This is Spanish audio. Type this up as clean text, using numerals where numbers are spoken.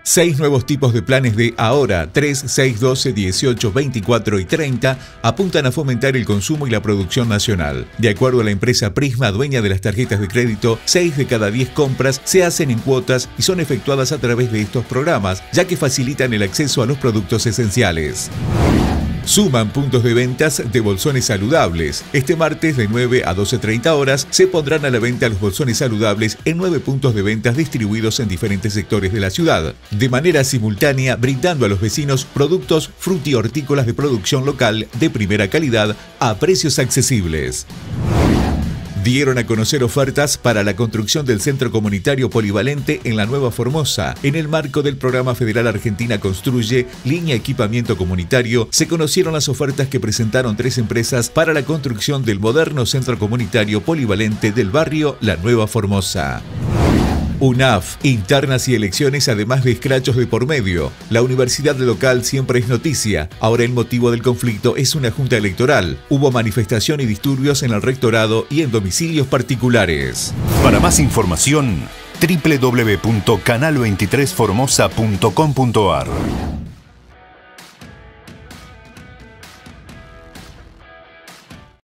6 nuevos tipos de planes de ahora, 3, 6, 12, 18, 24 y 30, apuntan a fomentar el consumo y la producción nacional. De acuerdo a la empresa Prisma, dueña de las tarjetas de crédito, 6 de cada 10 compras se hacen en cuotas y son efectuadas a través de estos programas, ya que facilitan el acceso a los productos esenciales. Suman puntos de ventas de bolsones saludables. Este martes de 9 a 12:30 horas se pondrán a la venta los bolsones saludables en 9 puntos de ventas distribuidos en diferentes sectores de la ciudad, de manera simultánea brindando a los vecinos productos fruti-hortícolas de producción local de primera calidad a precios accesibles. Dieron a conocer ofertas para la construcción del Centro Comunitario Polivalente en la Nueva Formosa. En el marco del Programa Federal Argentina Construye, Línea Equipamiento Comunitario, se conocieron las ofertas que presentaron 3 empresas para la construcción del moderno Centro Comunitario Polivalente del barrio La Nueva Formosa. UNAF, internas y elecciones además de escrachos de por medio. La universidad local siempre es noticia. Ahora el motivo del conflicto es una junta electoral. Hubo manifestación y disturbios en el rectorado y en domicilios particulares. Para más información, www.canal23formosa.com.ar